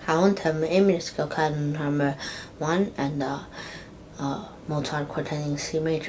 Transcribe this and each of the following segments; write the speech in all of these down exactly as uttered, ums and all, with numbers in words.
Count them in musical canon number one and uh, uh, Mozart quartet in C major.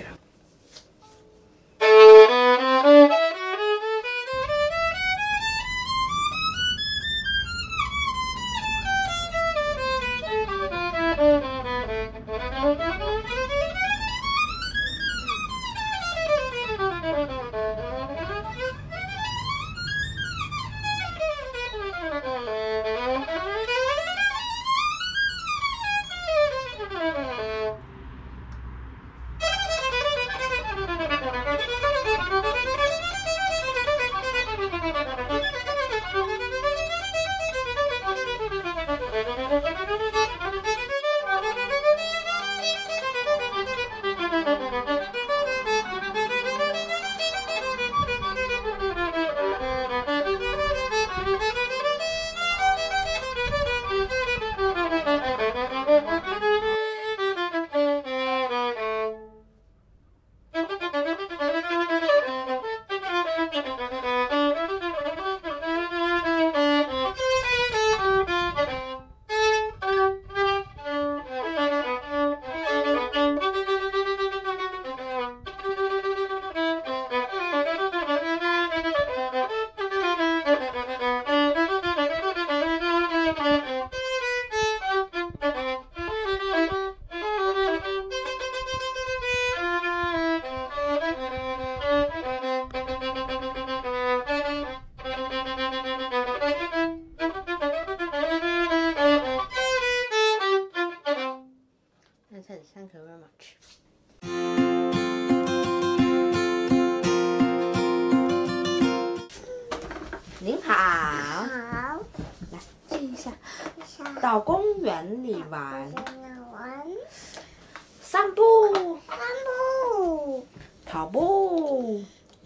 That's it. Thank you very much. 您好， 好， 来记一下，到公园里玩， 玩， 散步， 散步， 跑步，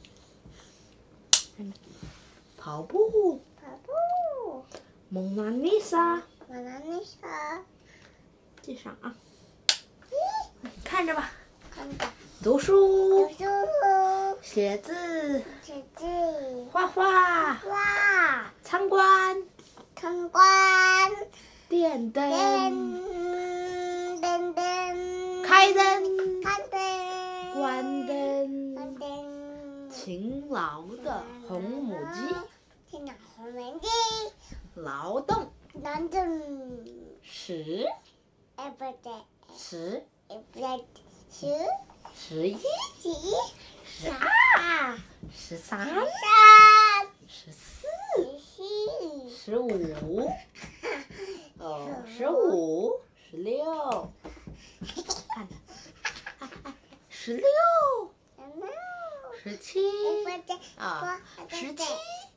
跑步， 跑步， 蒙娜丽莎， 蒙娜丽莎， 记上啊，看着吧， 看着， 读书， 读书， 写字， 写字， 画画， 画， 参观， 参观， 电灯， 电灯灯， 开灯， 开灯， 关灯， 关灯， 勤劳的红母鸡， 勤劳红母鸡， 劳动， 劳动， 十， 哎不对， 十， 哎不对，十， 十一， 十一， 十二，十三， 三， 十四， 十四， 十五，哦，十五，十六，看着，十六，十七，啊，十七，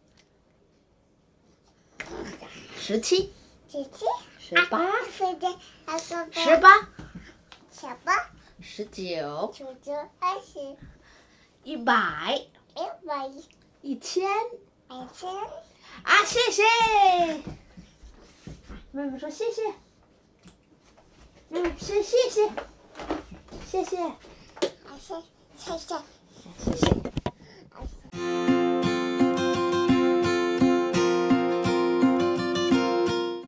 十七， 十七， 十八，十十八， 十八， 十九， 九九二十， 一百， 一百， 一千， 一千， 啊，谢谢。妹妹说谢谢。妹妹说谢谢，谢谢， 谢谢谢谢。 谢谢。